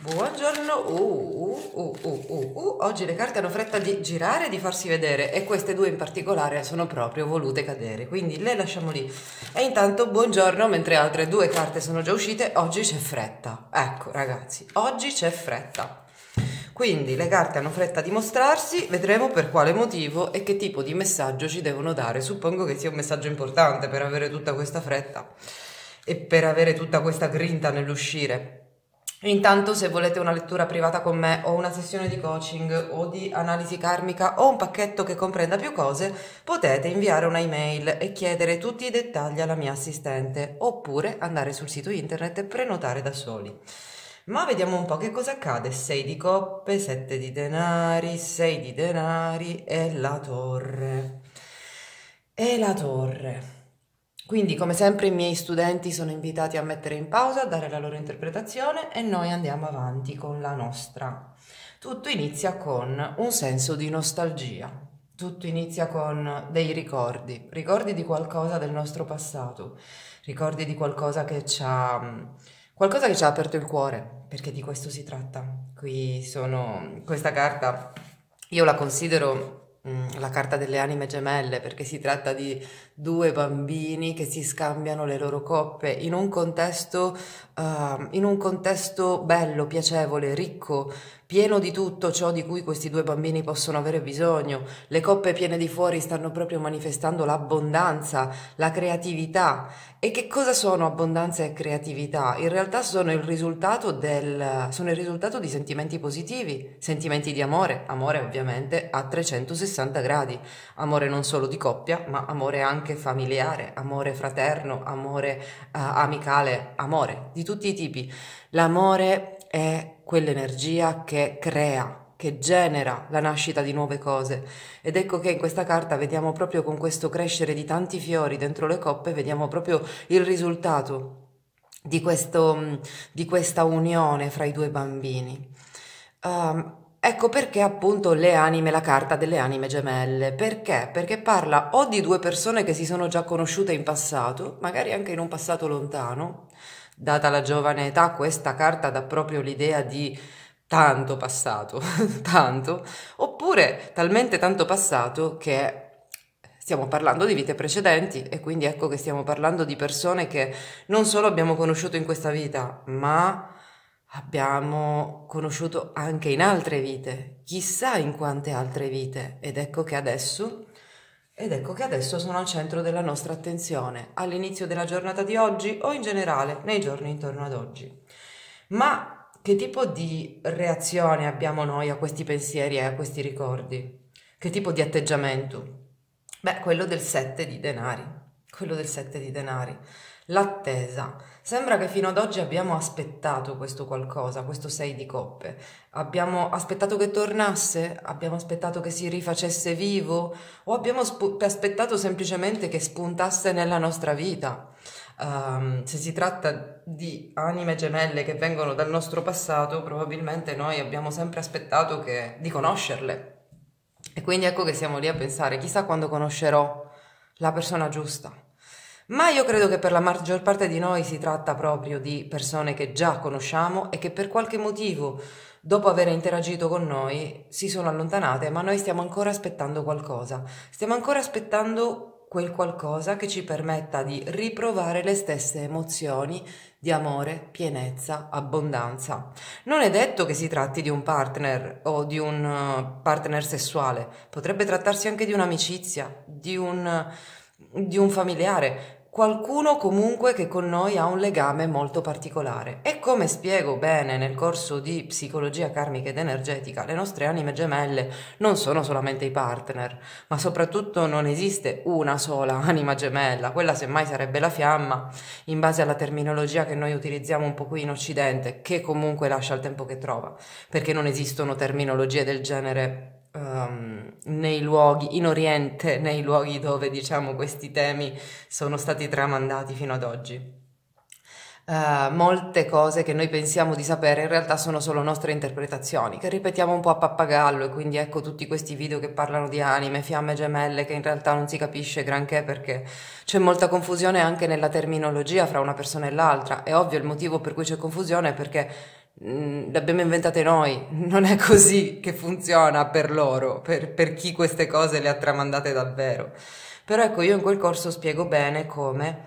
Buongiorno, oggi le carte hanno fretta di girare e di farsi vedere e queste due in particolare sono proprio volute cadere, quindi le lasciamo lì. E intanto buongiorno, mentre altre due carte sono già uscite, oggi c'è fretta. Ecco ragazzi, oggi c'è fretta. Quindi le carte hanno fretta di mostrarsi, vedremo per quale motivo e che tipo di messaggio ci devono dare. Suppongo che sia un messaggio importante per avere tutta questa fretta e per avere tutta questa grinta nell'uscire. Intanto, se volete una lettura privata con me o una sessione di coaching o di analisi karmica o un pacchetto che comprenda più cose, potete inviare una email e chiedere tutti i dettagli alla mia assistente oppure andare sul sito internet e prenotare da soli. Ma vediamo un po' che cosa accade. 6 di coppe, 7 di denari, 6 di denari e la torre. E la torre. Quindi, come sempre, i miei studenti sono invitati a mettere in pausa, a dare la loro interpretazione e noi andiamo avanti con la nostra. Tutto inizia con un senso di nostalgia, tutto inizia con dei ricordi, ricordi di qualcosa del nostro passato, ricordi di qualcosa che ci ha aperto il cuore, perché di questo si tratta. Questa carta, io la considero la carta delle anime gemelle, perché si tratta di due bambini che si scambiano le loro coppe in un contesto bello, piacevole, ricco, pieno di tutto ciò di cui questi due bambini possono avere bisogno. Le coppe piene di fuori stanno proprio manifestando l'abbondanza, la creatività. E che cosa sono abbondanza e creatività? In realtà sono il risultato di sentimenti positivi, sentimenti di amore, amore ovviamente a 360 gradi, amore non solo di coppia, ma amore anche familiare, amore fraterno, amore amicale, amore di tutti i tipi. L'amore è quell'energia che crea, che genera la nascita di nuove cose, ed ecco che in questa carta vediamo proprio con questo crescere di tanti fiori dentro le coppe, vediamo proprio il risultato di questa unione fra i due bambini. Ecco perché appunto la carta delle anime gemelle. Perché? Perché parla o di due persone che si sono già conosciute in passato, magari anche in un passato lontano. Data la giovane età, questa carta dà proprio l'idea di tanto passato, tanto, oppure talmente tanto passato che stiamo parlando di vite precedenti e quindi ecco che stiamo parlando di persone che non solo abbiamo conosciuto in questa vita, ma abbiamo conosciuto anche in altre vite, chissà in quante altre vite, ed ecco che adesso sono al centro della nostra attenzione, all'inizio della giornata di oggi o in generale nei giorni intorno ad oggi. Ma che tipo di reazione abbiamo noi a questi pensieri e a questi ricordi? Che tipo di atteggiamento? Beh, quello del 7 di denari, l'attesa. Sembra che fino ad oggi abbiamo aspettato questo qualcosa, questo 6 di coppe. Abbiamo aspettato che tornasse? Abbiamo aspettato che si rifacesse vivo? O abbiamo aspettato semplicemente che spuntasse nella nostra vita? Se si tratta di anime gemelle che vengono dal nostro passato, probabilmente noi abbiamo sempre aspettato di conoscerle. E quindi ecco che siamo lì a pensare, chissà quando conoscerò la persona giusta. Ma io credo che per la maggior parte di noi si tratta proprio di persone che già conosciamo e che per qualche motivo, dopo aver interagito con noi, si sono allontanate, ma noi stiamo ancora aspettando qualcosa. Stiamo ancora aspettando quel qualcosa che ci permetta di riprovare le stesse emozioni di amore, pienezza, abbondanza. Non è detto che si tratti di un partner o di un partner sessuale, potrebbe trattarsi anche di un'amicizia, di un familiare, qualcuno comunque che con noi ha un legame molto particolare. E come spiego bene nel corso di psicologia karmica ed energetica, le nostre anime gemelle non sono solamente i partner, ma soprattutto non esiste una sola anima gemella, quella semmai sarebbe la fiamma, in base alla terminologia che noi utilizziamo un po' qui in Occidente, che comunque lascia il tempo che trova, perché non esistono terminologie del genere nei luoghi in Oriente, nei luoghi dove diciamo questi temi sono stati tramandati fino ad oggi. Molte cose che noi pensiamo di sapere in realtà sono solo nostre interpretazioni, che ripetiamo un po' a pappagallo, e quindi ecco tutti questi video che parlano di anime, fiamme gemelle, che in realtà non si capisce granché perché c'è molta confusione anche nella terminologia fra una persona e l'altra. È ovvio il motivo per cui c'è confusione, perché le abbiamo inventate noi, non è così che funziona per loro, per chi queste cose le ha tramandate davvero. Però ecco, io in quel corso spiego bene come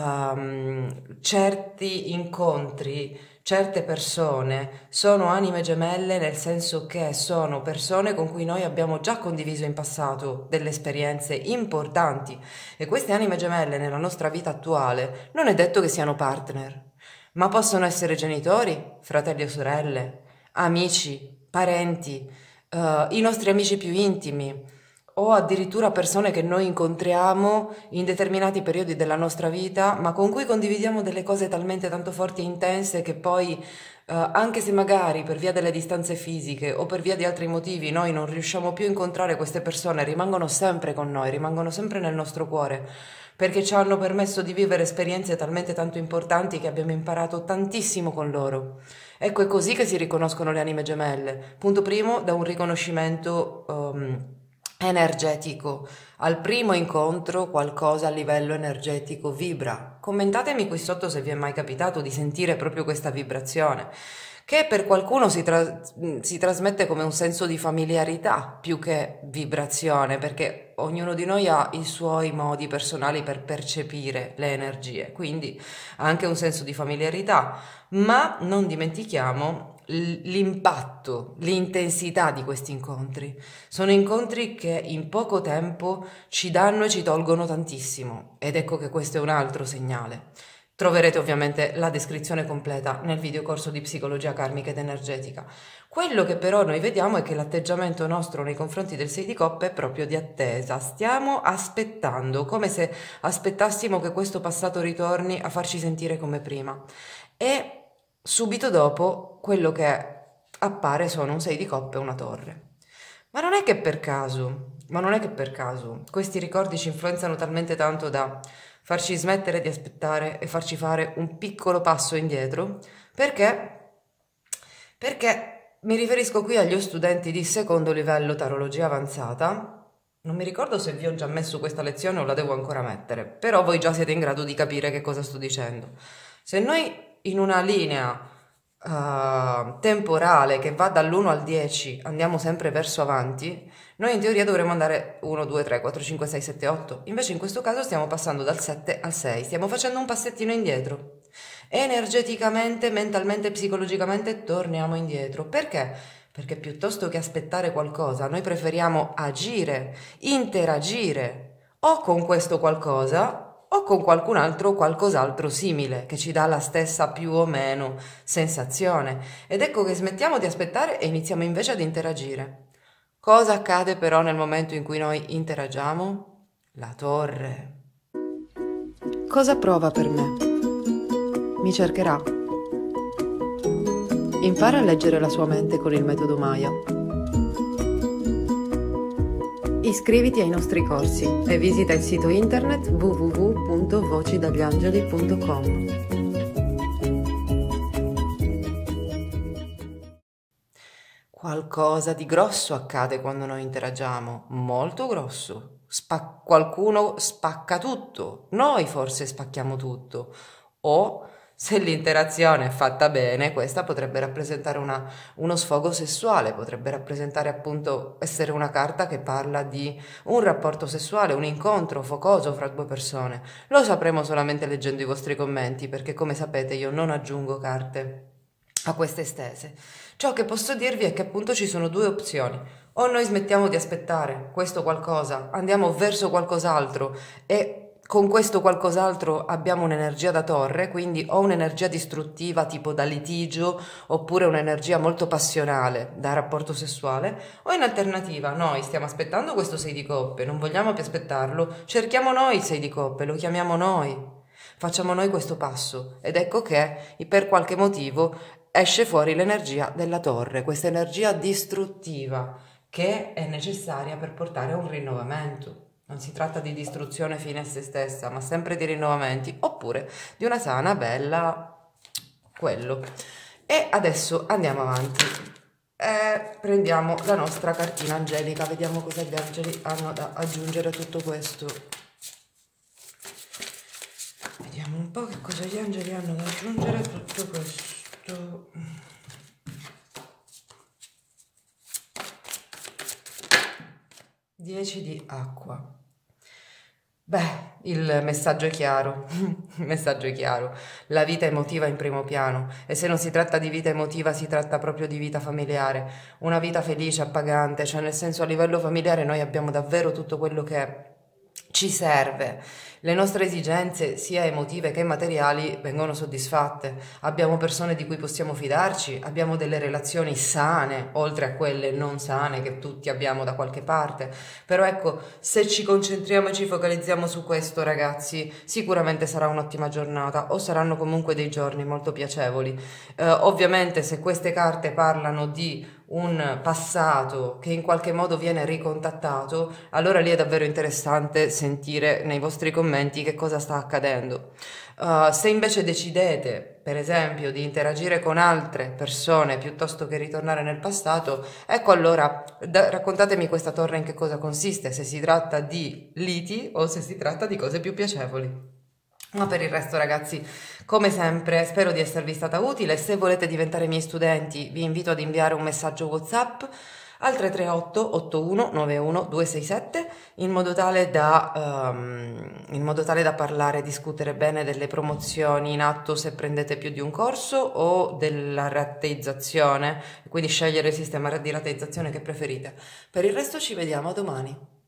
certi incontri, certe persone sono anime gemelle, nel senso che sono persone con cui noi abbiamo già condiviso in passato delle esperienze importanti, e queste anime gemelle nella nostra vita attuale non è detto che siano partner, ma possono essere genitori, fratelli o sorelle, amici, parenti, i nostri amici più intimi, o addirittura persone che noi incontriamo in determinati periodi della nostra vita, ma con cui condividiamo delle cose talmente tanto forti e intense che poi, anche se magari per via delle distanze fisiche o per via di altri motivi noi non riusciamo più a incontrare queste persone, rimangono sempre con noi, rimangono sempre nel nostro cuore, perché ci hanno permesso di vivere esperienze talmente tanto importanti che abbiamo imparato tantissimo con loro. Ecco, è così che si riconoscono le anime gemelle. Punto primo, da un riconoscimento energetico. Al primo incontro qualcosa a livello energetico vibra. Commentatemi qui sotto se vi è mai capitato di sentire proprio questa vibrazione, che per qualcuno si trasmette come un senso di familiarità più che vibrazione, perché ognuno di noi ha i suoi modi personali per percepire le energie, quindi ha anche un senso di familiarità, ma non dimentichiamo l'impatto, l'intensità di questi incontri. Sono incontri che in poco tempo ci danno e ci tolgono tantissimo, ed ecco che questo è un altro segnale. Troverete ovviamente la descrizione completa nel videocorso di psicologia karmica ed energetica. Quello che però noi vediamo è che l'atteggiamento nostro nei confronti del 6 di coppe è proprio di attesa. Stiamo aspettando, come se aspettassimo che questo passato ritorni a farci sentire come prima. E subito dopo quello che appare sono un 6 di coppe e una torre. Ma non è che per caso, questi ricordi ci influenzano talmente tanto da farci smettere di aspettare e farci fare un piccolo passo indietro, perché mi riferisco qui agli studenti di secondo livello tarologia avanzata. Non mi ricordo se vi ho già messo questa lezione o la devo ancora mettere, però voi già siete in grado di capire che cosa sto dicendo. Se noi in una linea temporale che va dall'1 al 10 andiamo sempre verso avanti, noi in teoria dovremmo andare 1, 2, 3, 4, 5, 6, 7, 8. Invece in questo caso stiamo passando dal 7 al 6, stiamo facendo un passettino indietro. Energeticamente, mentalmente, psicologicamente torniamo indietro. Perché? Perché piuttosto che aspettare qualcosa, noi preferiamo agire, interagire o con questo qualcosa o con qualcun altro o qualcos'altro simile che ci dà la stessa più o meno sensazione. Ed ecco che smettiamo di aspettare e iniziamo invece ad interagire. Cosa accade però nel momento in cui noi interagiamo? La torre. Cosa prova per me? Mi cercherà. Impara a leggere la sua mente con il metodo Maya. Iscriviti ai nostri corsi e visita il sito internet www.vocidagliangeli.com. Qualcosa di grosso accade quando noi interagiamo, molto grosso. Qualcuno spacca tutto, noi forse spacchiamo tutto. O, se l'interazione è fatta bene, questa potrebbe rappresentare uno sfogo sessuale, potrebbe rappresentare appunto essere una carta che parla di un rapporto sessuale, un incontro focoso fra due persone. Lo sapremo solamente leggendo i vostri commenti, perché come sapete io non aggiungo carte a queste stese. Ciò che posso dirvi è che appunto ci sono due opzioni: o noi smettiamo di aspettare questo qualcosa, andiamo verso qualcos'altro e con questo qualcos'altro abbiamo un'energia da torre, quindi o un'energia distruttiva tipo da litigio, oppure un'energia molto passionale da rapporto sessuale, o in alternativa noi stiamo aspettando questo 6 di coppe, non vogliamo più aspettarlo, cerchiamo noi il 6 di coppe, lo chiamiamo noi, facciamo noi questo passo, ed ecco che per qualche motivo esce fuori l'energia della torre, questa energia distruttiva che è necessaria per portare a un rinnovamento. Non si tratta di distruzione fine a se stessa, ma sempre di rinnovamenti, oppure di una sana, bella, quello. E adesso andiamo avanti. Prendiamo la nostra cartina angelica, vediamo cosa gli angeli hanno da aggiungere a tutto questo. Vediamo un po' che cosa gli angeli hanno da aggiungere a tutto questo. 10 di acqua. Beh, il messaggio è chiaro, il messaggio è chiaro, la vita emotiva in primo piano, e se non si tratta di vita emotiva si tratta proprio di vita familiare, una vita felice, appagante, cioè nel senso a livello familiare noi abbiamo davvero tutto quello che ci serve. Le nostre esigenze, sia emotive che materiali, vengono soddisfatte. Abbiamo persone di cui possiamo fidarci, abbiamo delle relazioni sane, oltre a quelle non sane che tutti abbiamo da qualche parte. Però ecco, se ci concentriamo e ci focalizziamo su questo, ragazzi, sicuramente sarà un'ottima giornata o saranno comunque dei giorni molto piacevoli. Ovviamente se queste carte parlano di un passato che in qualche modo viene ricontattato, allora lì è davvero interessante sentire nei vostri commenti che cosa sta accadendo. Se invece decidete, per esempio, di interagire con altre persone piuttosto che ritornare nel passato, ecco allora raccontatemi questa torre in che cosa consiste, se si tratta di liti o se si tratta di cose più piacevoli. Ma per il resto, ragazzi, come sempre, spero di esservi stata utile. Se volete diventare miei studenti, vi invito ad inviare un messaggio WhatsApp al 338 81 91 267 in modo tale da parlare e discutere bene delle promozioni in atto se prendete più di un corso o della rateizzazione, quindi scegliere il sistema di rateizzazione che preferite. Per il resto ci vediamo domani.